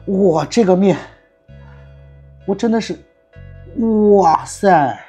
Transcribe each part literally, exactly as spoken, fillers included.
哇，这个面，我真的是，哇塞！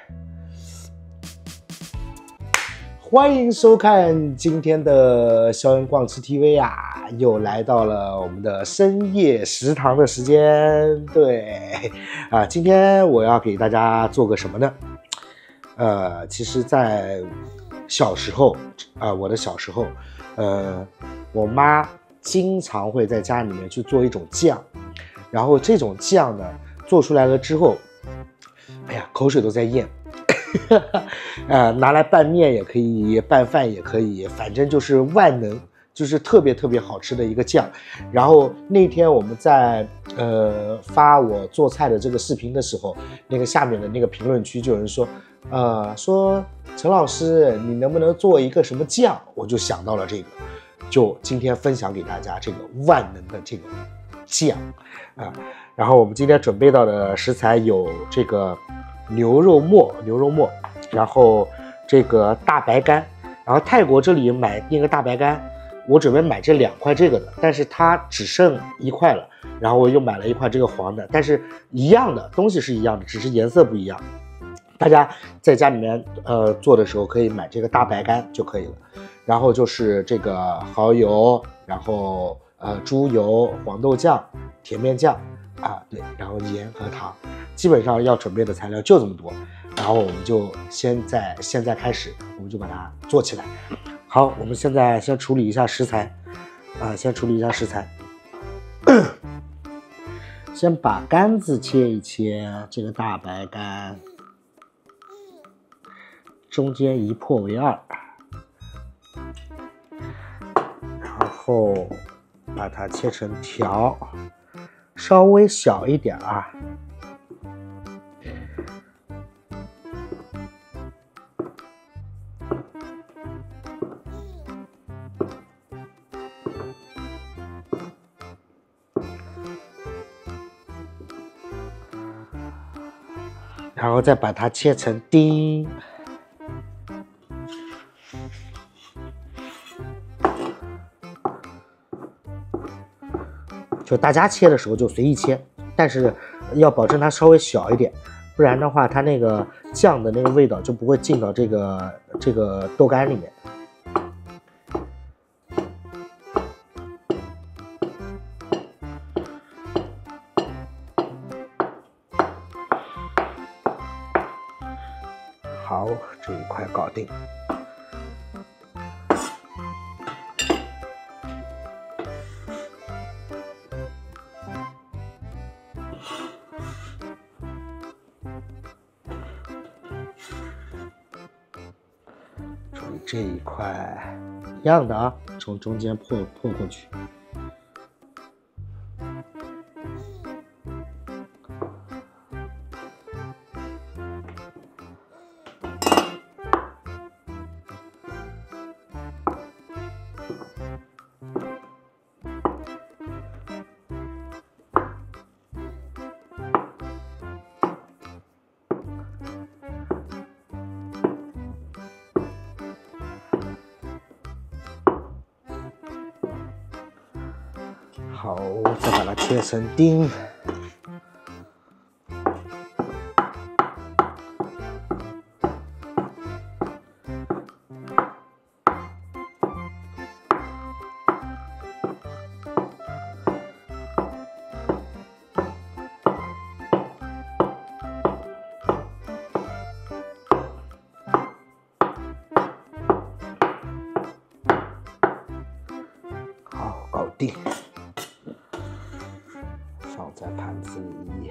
欢迎收看今天的肖恩逛吃 T V 啊，又来到了我们的深夜食堂的时间。对，啊，今天我要给大家做个什么呢？呃，其实，在小时候，啊、呃，我的小时候，呃，我妈经常会在家里面去做一种酱，然后这种酱呢，做出来了之后，哎呀，口水都在咽。呃，拿来拌面也可以，拌饭也可以，反正就是万能，就是特别特别好吃的一个酱。然后那天我们在呃发我做菜的这个视频的时候，那个下面的那个评论区就有人说，呃，说陈老师，你能不能做一个什么酱？我就想到了这个，就今天分享给大家这个万能的这个酱啊。然后我们今天准备到的食材有这个。牛肉末，牛肉末，然后这个大白干，然后泰国这里买那个大白干，我准备买这两块这个的，但是它只剩一块了，然后我又买了一块这个黄的，但是一样的东西是一样的，只是颜色不一样。大家在家里面呃做的时候可以买这个大白干就可以了。然后就是这个蚝油，然后呃猪油、黄豆酱、甜面酱啊，对，然后盐和糖。基本上要准备的材料就这么多，然后我们就先在现在开始，我们就把它做起来。好，我们现在先处理一下食材，啊、呃，先处理一下食材。先把杆子切一切，这个大白干，中间一破为二，然后把它切成条，稍微小一点啊。然后再把它切成丁，就大家切的时候就随意切，但是要保证它稍微小一点，不然的话它那个酱的那个味道就不会进到这个这个豆干里面。好，这一块搞定。注意这一块一样的啊，从中间破破过去。好，再把它切成丁。好，搞定。放在盘子里，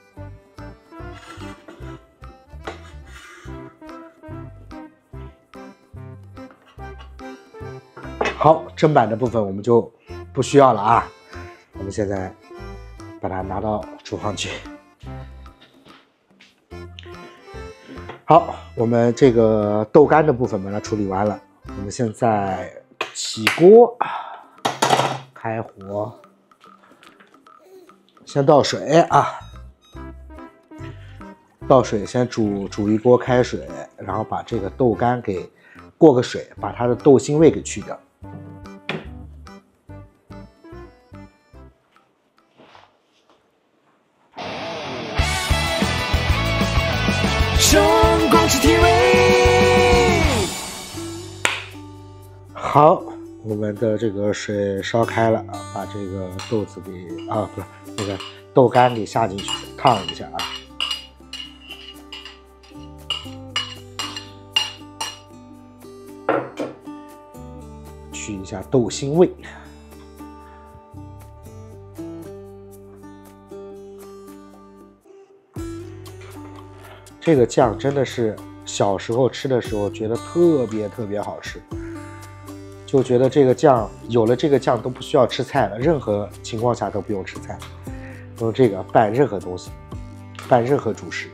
好，砧板的部分我们就不需要了啊。我们现在把它拿到厨房去。好，我们这个豆干的部分把它处理完了，我们现在起锅，开火。先倒水啊，倒水先煮煮一锅开水，然后把这个豆干给过个水，把它的豆腥味给去掉。 我们的这个水烧开了，把这个豆子给啊，不是那个豆干给下进去，烫一下啊。去一下豆腥味。这个酱真的是小时候吃的时候觉得特别特别好吃，就觉得这个酱有了这个酱都不需要吃菜了，任何情况下都不用吃菜，用这个拌任何东西，拌任何主食。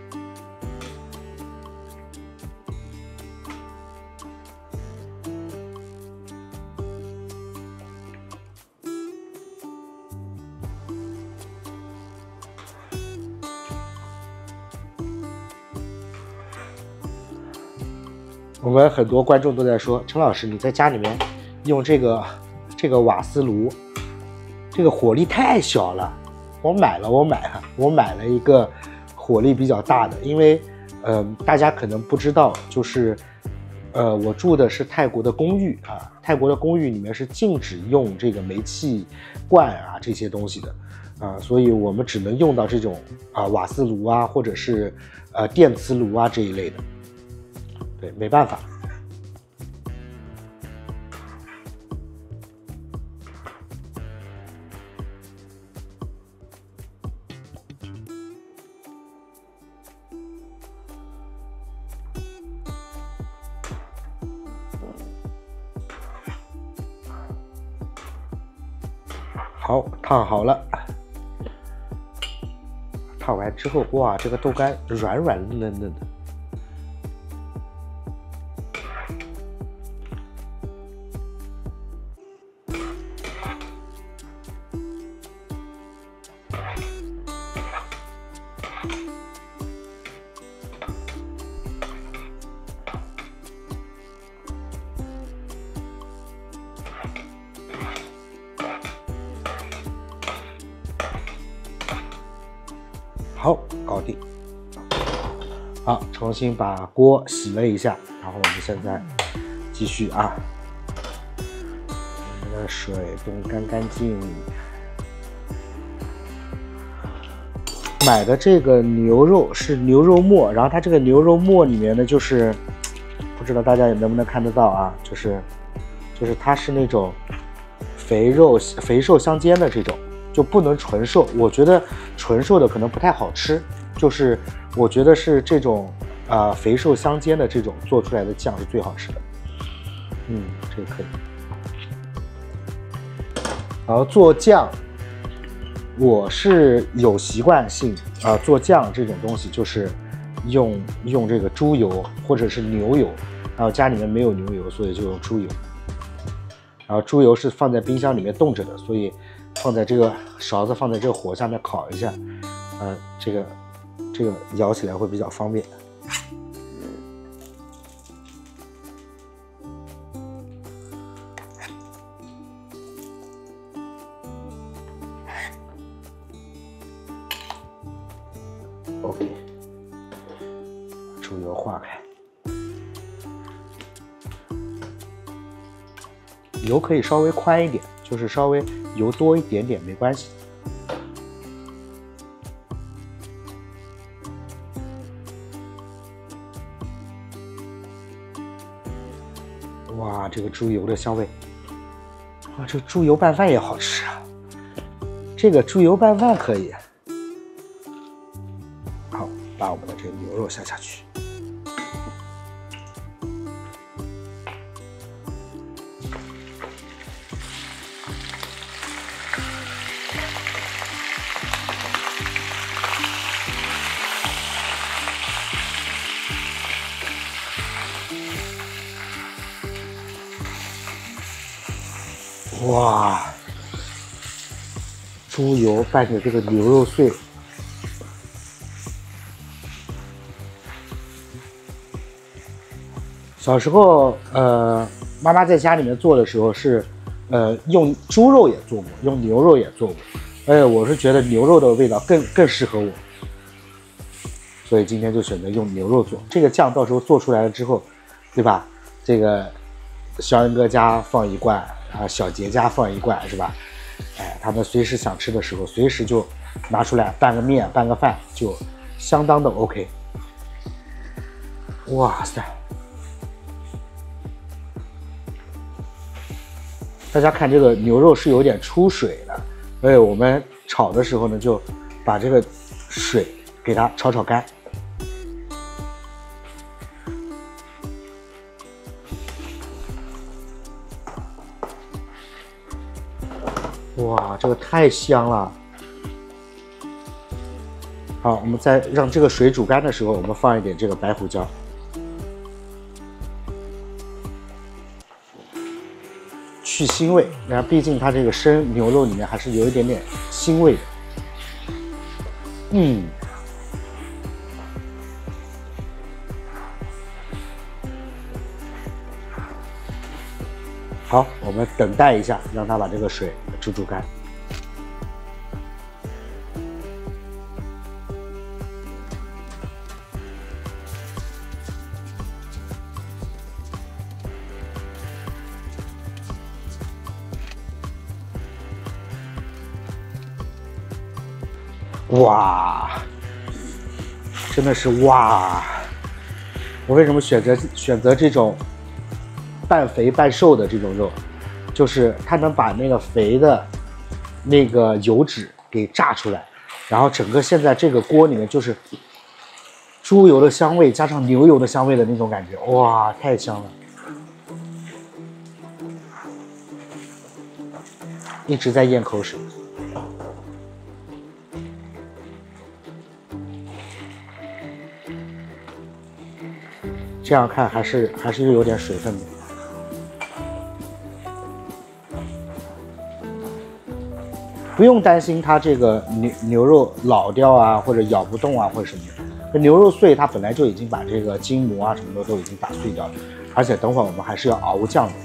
我们很多观众都在说，陈老师你在家里面用这个这个瓦斯炉，这个火力太小了。我买了，我买了，我买了一个火力比较大的，因为呃大家可能不知道，就是呃我住的是泰国的公寓啊，泰国的公寓里面是禁止用这个煤气罐啊这些东西的啊，所以我们只能用到这种啊瓦斯炉啊，或者是呃电磁炉啊这一类的。对，没办法。好，烫好了。烫完之后，哇，这个豆干软软嫩嫩的。好，搞定。好，重新把锅洗了一下，然后我们现在继续啊，我们的水冻干干净。买的这个牛肉是牛肉末，然后它这个牛肉末里面呢，就是不知道大家能不能看得到啊，就是就是它是那种肥肉肥瘦相间的这种。就不能纯瘦，我觉得纯瘦的可能不太好吃，就是我觉得是这种啊、呃、肥瘦相间的这种做出来的酱是最好吃的。嗯，这个可以。然后做酱，我是有习惯性啊、呃、做酱这种东西就是用用这个猪油或者是牛油，然后家里面没有牛油，所以就用猪油。然后猪油是放在冰箱里面冻着的，所以放在这个勺子放在这个火下面烤一下，呃，这个这个舀起来会比较方便。OK， 猪油化开。油可以稍微宽一点，就是稍微油多一点点没关系。哇，这个猪油的香味！哇，这猪油拌饭也好吃啊！这个猪油拌饭可以。好，把我们的这个牛肉下下去。哇，猪油拌着这个牛肉碎，小时候，呃，妈妈在家里面做的时候是，呃，用猪肉也做过，用牛肉也做过，哎，我是觉得牛肉的味道更更适合我，所以今天就选择用牛肉做。这个酱到时候做出来了之后，对吧？这个肖恩哥家放一罐， 啊，小节家放一罐是吧？哎，他们随时想吃的时候，随时就拿出来拌个面、拌个饭，就相当的 OK。哇塞！大家看这个牛肉是有点出水的，所以我们炒的时候呢，就把这个水给它炒炒干。哇，这个太香了！好，我们在让这个水煮干的时候，我们放一点这个白胡椒，去腥味。然后，毕竟它这个生牛肉里面还是有一点点腥味的。嗯。好，我们等待一下，让它把这个水煮煮干。哇，真的是哇！我为什么选择选择这种半肥半瘦的这种肉？就是它能把那个肥的那个油脂给炸出来，然后整个现在这个锅里面就是猪油的香味加上牛油的香味的那种感觉，哇，太香了！一直在咽口水。这样看还是还是有点水分的。不用担心它这个牛牛肉老掉啊，或者咬不动啊，或者什么的。这牛肉碎它本来就已经把这个筋膜啊什么的都已经打碎掉了，而且等会儿我们还是要熬酱的。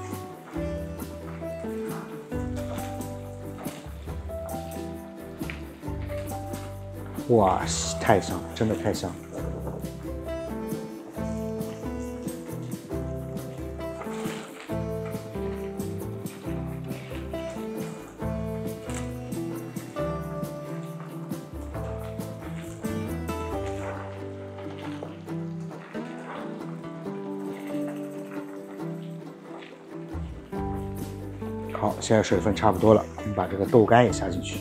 哇，太香了，真的太香了。好，现在水分差不多了，我们把这个豆干也下进去。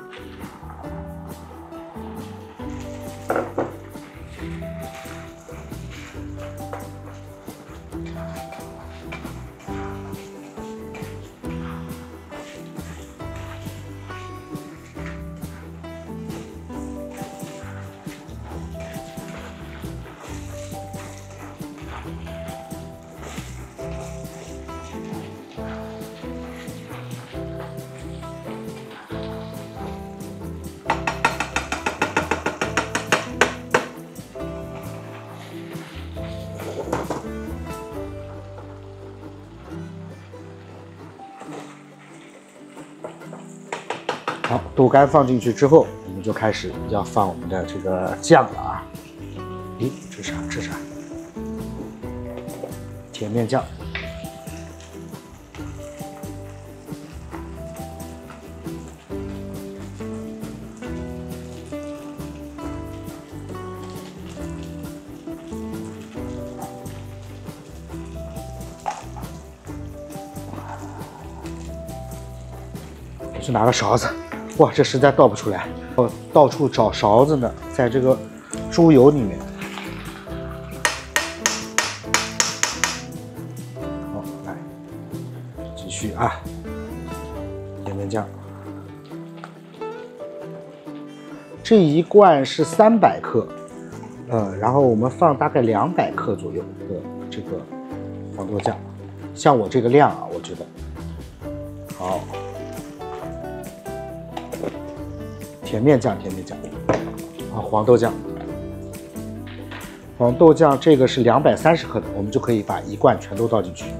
好，豆干放进去之后，我们就开始要放我们的这个酱了啊！咦，这啥？这啥？甜面酱。我去拿个勺子。哇，这实在倒不出来，我到处找勺子呢，在这个猪油里面。好，来，继续啊，甜面酱，这一罐是三百克，呃，然后我们放大概两百克左右的这个黄豆酱，像我这个量啊，我觉得好。甜面酱，甜面酱，啊，黄豆酱，黄豆酱这个是两百三十克的，我们就可以把一罐全都倒进去。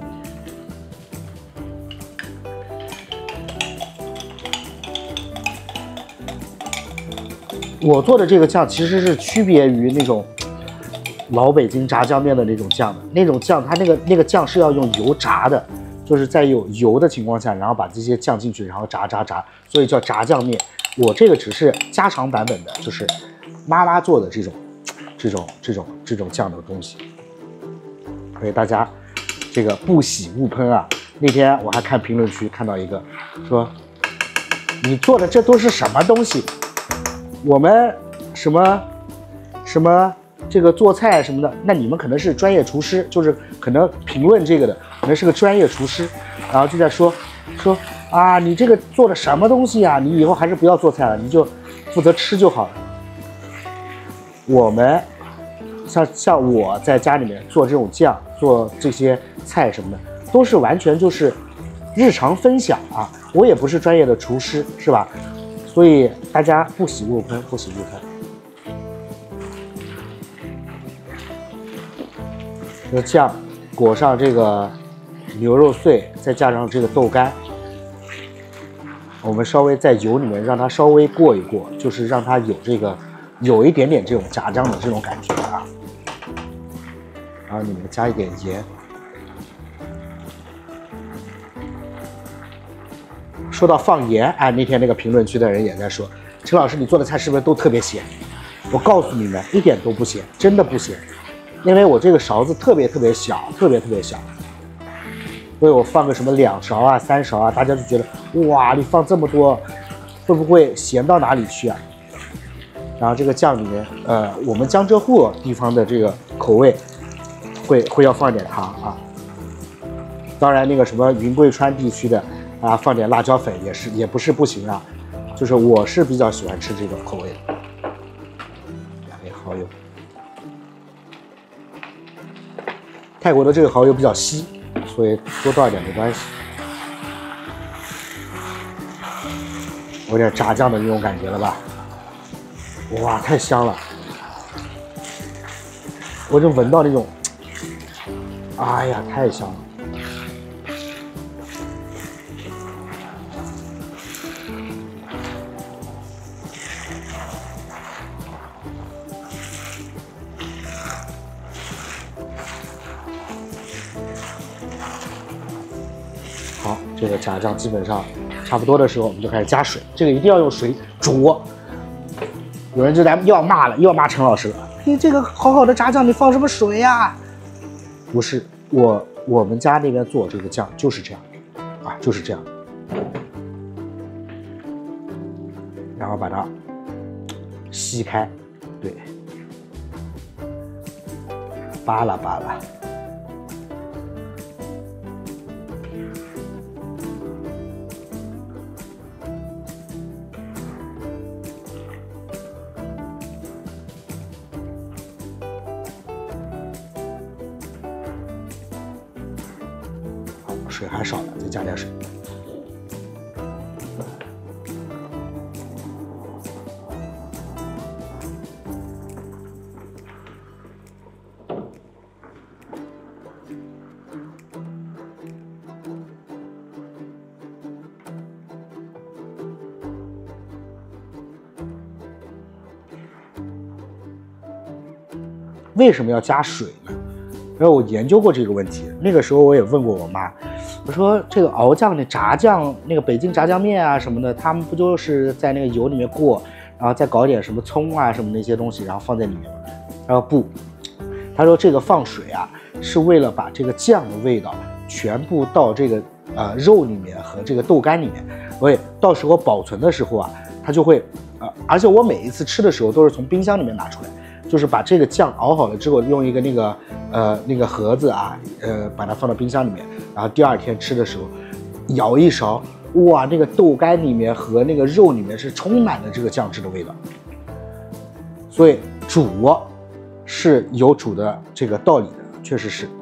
我做的这个酱其实是区别于那种老北京炸酱面的那种酱的，那种酱它那个那个酱是要用油炸的， 就是在有油的情况下，然后把这些酱进去，然后炸炸炸，所以叫炸酱面。我这个只是家常版本的，就是妈妈做的这种、这种、这种、这种酱的东西。所以大家这个不喜勿喷啊！那天我还看评论区看到一个说，你做的这都是什么东西？我们什么什么这个做菜什么的，那你们可能是专业厨师，就是可能评论这个的可能是个专业厨师，然后就在说说啊，你这个做的什么东西啊？你以后还是不要做菜了，你就负责吃就好了。我们像像我在家里面做这种酱，做这些菜什么的，都是完全就是日常分享啊。我也不是专业的厨师，是吧？所以大家不喜勿喷，不喜勿喷。这个酱裹上这个牛肉碎，再加上这个豆干，我们稍微在油里面让它稍微过一过，就是让它有这个有一点点这种炸酱的这种感觉啊。然后里面加一点盐。说到放盐，哎，那天那个评论区的人也在说，陈老师你做的菜是不是都特别咸？我告诉你们，一点都不咸，真的不咸。因为我这个勺子特别特别小，特别特别小，所以我放个什么两勺啊、三勺啊，大家就觉得哇，你放这么多，会不会咸到哪里去啊？然后这个酱里面，呃，我们江浙沪地方的这个口味会会要放一点糖啊。当然那个什么云贵川地区的啊，放点辣椒粉也是也不是不行啊。就是我是比较喜欢吃这种口味的。两枚蚝油。泰国的这个蚝油比较稀，所以多倒一点没关系。有点炸酱的那种感觉了吧？哇，太香了！我就闻到那种，哎呀，太香了！好，这个炸酱基本上差不多的时候，我们就开始加水。这个一定要用水煮。有人就来又要骂了，又要骂陈老师了。你这个好好的炸酱，你放什么水呀、啊？不是，我我们家那边做这个酱就是这样，啊，就是这样。然后把它吸开，对，扒拉扒拉。水还少了，再加点水。为什么要加水呢？然后我研究过这个问题，那个时候我也问过我妈。我说这个熬酱的炸酱，那个北京炸酱面啊什么的，他们不就是在那个油里面过，然后再搞点什么葱啊什么那些东西，然后放在里面吗？他说不，他说这个放水啊，是为了把这个酱的味道全部到这个呃肉里面和这个豆干里面，所以到时候保存的时候啊，它就会呃，而且我每一次吃的时候都是从冰箱里面拿出来。就是把这个酱熬好了之后，用一个那个呃那个盒子啊，呃把它放到冰箱里面，然后第二天吃的时候，舀一勺，哇，那个豆干里面和那个肉里面是充满了这个酱汁的味道。所以煮是有煮的这个道理的，确实是。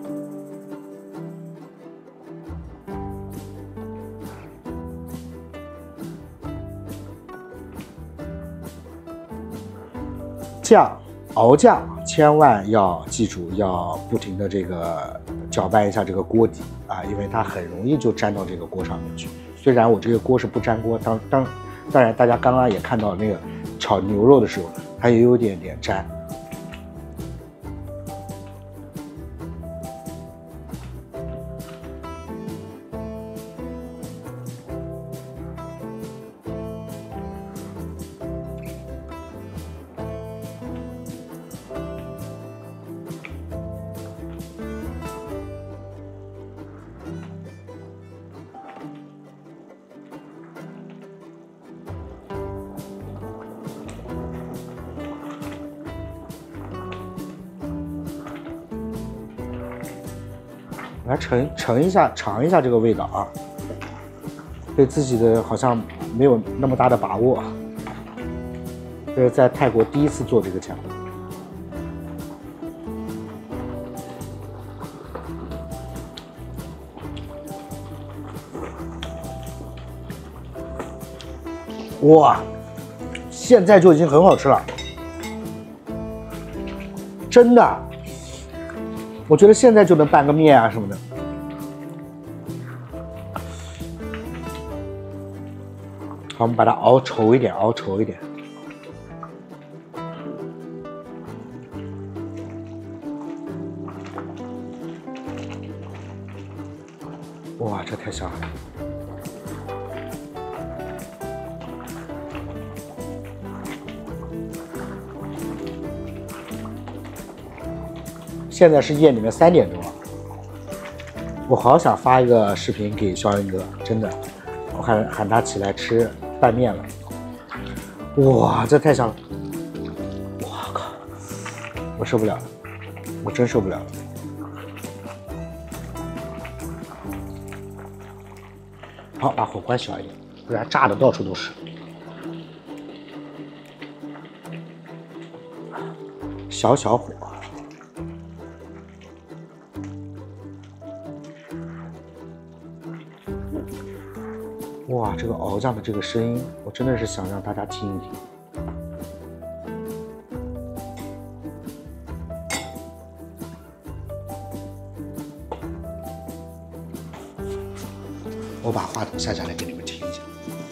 酱熬酱千万要记住，要不停的这个搅拌一下这个锅底啊，因为它很容易就粘到这个锅上面去。虽然我这个锅是不粘锅，当当当然大家刚刚也看到那个炒牛肉的时候，它也有点点粘。 我来尝尝一下，尝一下这个味道啊。对自己的好像没有那么大的把握，这是在泰国第一次做这个酱。哇，现在就已经很好吃了，真的，我觉得现在就能拌个面啊什么的。好，我们把它熬稠一点，熬稠一点。哇，这太香了！现在是夜里面三点钟了，我好想发一个视频给肖恩哥，真的，我喊喊他起来吃拌面了。哇，这太香了！哇靠，我受不了了，我真受不了了。好，把火关小一点，不然炸的到处都是。小小火。哇，这个熬酱的这个声音，我真的是想让大家听一听。我把话筒下下来给你们听一下。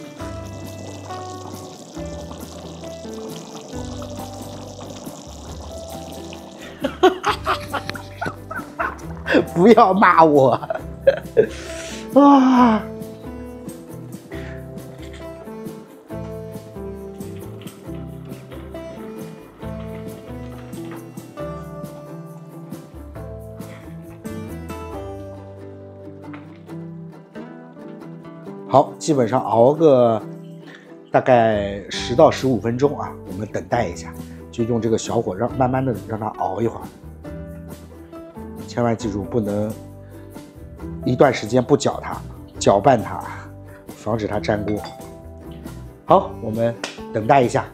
不要骂我啊！好，基本上熬个大概十到十五分钟啊，我们等待一下，就用这个小火让慢慢的让它熬一会儿。千万记住，不能一段时间不搅它，搅拌它，防止它粘锅。好，我们等待一下。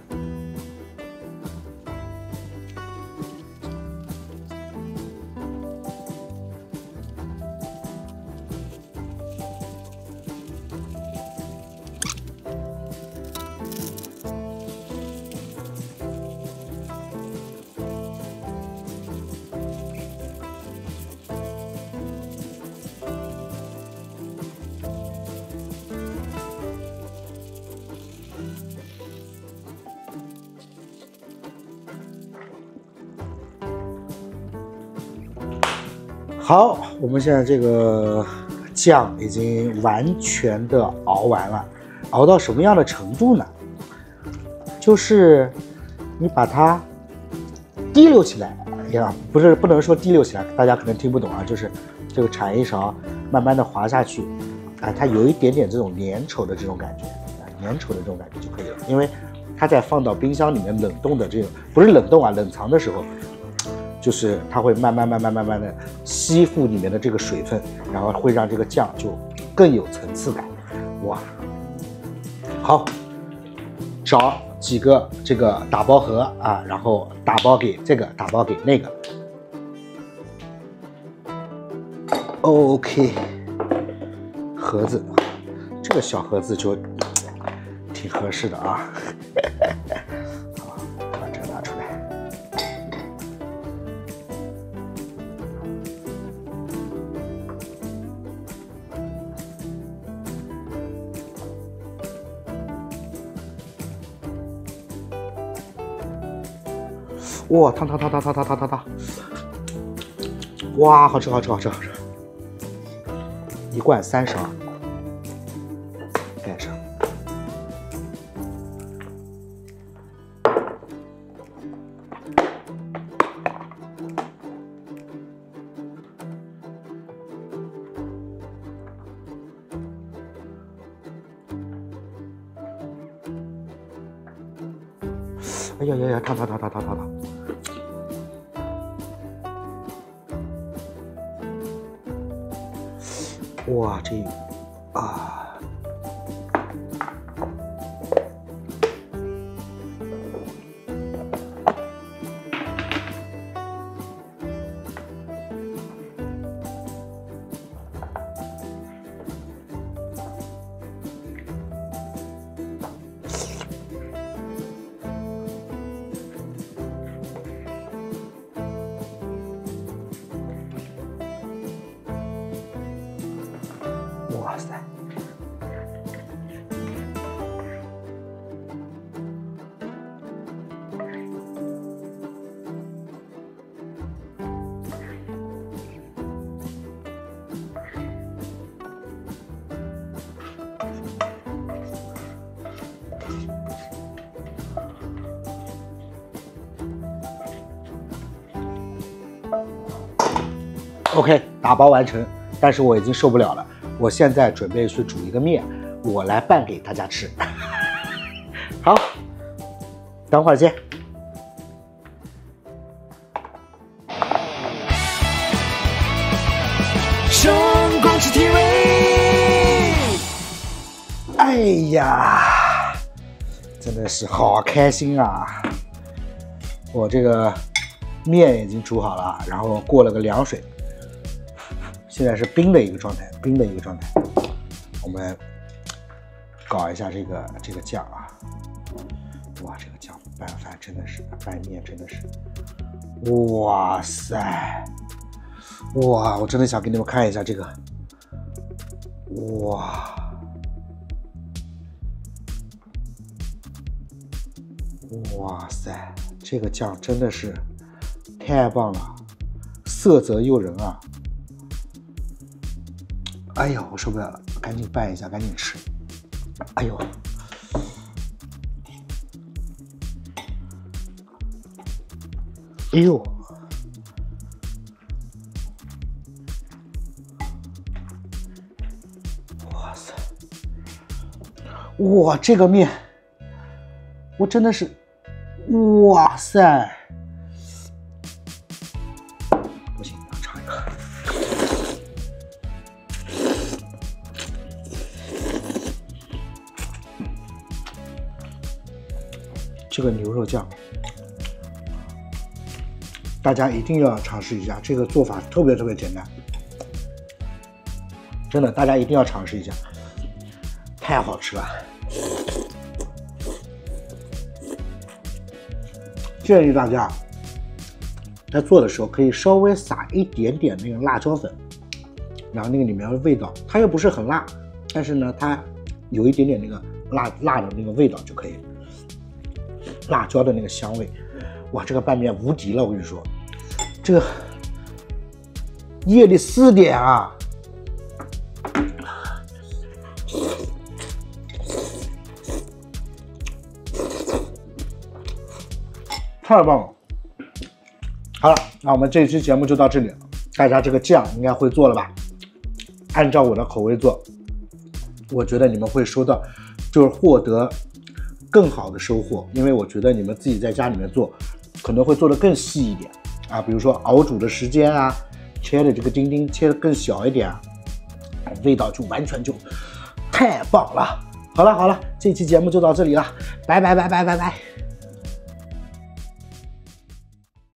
好，我们现在这个酱已经完全的熬完了，熬到什么样的程度呢？就是你把它滴溜起来呀，不是不能说滴溜起来，大家可能听不懂啊，就是这个铲一勺慢慢的滑下去，啊，它有一点点这种粘稠的这种感觉，啊，粘稠的这种感觉就可以了，因为它在放到冰箱里面冷冻的这种，不是冷冻啊，冷藏的时候。就是它会慢慢慢慢慢慢的吸附里面的这个水分，然后会让这个酱就更有层次感。哇，好，找几个这个打包盒啊，然后打包给这个，打包给那个。OK， 盒子，这个小盒子就挺合适的啊。好，把这个拿出来。哇，烫烫烫烫烫烫烫烫烫！哇，好吃好吃好吃好吃！一罐三勺，盖上。哎呀呀呀，烫烫烫烫烫烫烫！ 哇，这啊。哇塞！OK， 打包完成，但是我已经受不了了。我现在准备去煮一个面，我来拌给大家吃。好，等会儿见。声光之 T V， 哎呀，真的是好开心啊！我这个面已经煮好了，然后过了个凉水。现在是冰的一个状态，冰的一个状态。我们搞一下这个这个酱啊！哇，这个酱拌饭真的是，拌面真的是，哇塞！哇，我真的想给你们看一下这个，哇！哇塞，这个酱真的是太棒了，色泽诱人啊！哎呦，我受不了了，赶紧拌一下，赶紧吃。哎呦，哎呦，哇塞，哇，这个面，我真的是，哇塞，不行，要尝一个。这个牛肉酱，大家一定要尝试一下，这个做法特别特别简单，真的，大家一定要尝试一下，太好吃了。建议大家在做的时候可以稍微撒一点点那个辣椒粉，然后那个里面的味道，它又不是很辣，但是呢，它有一点点那个辣辣的那个味道就可以。辣椒的那个香味，哇，这个拌面无敌了！我跟你说，这个夜里四点啊，太棒了！好了，那我们这期节目就到这里了。大家这个酱应该会做了吧？按照我的口味做，我觉得你们会收到，就是获得更好的收获，因为我觉得你们自己在家里面做，可能会做得更细一点啊，比如说熬煮的时间啊，切的这个丁丁切的更小一点啊，味道就完全就太棒了。好了好了，这期节目就到这里了，拜拜拜拜拜拜。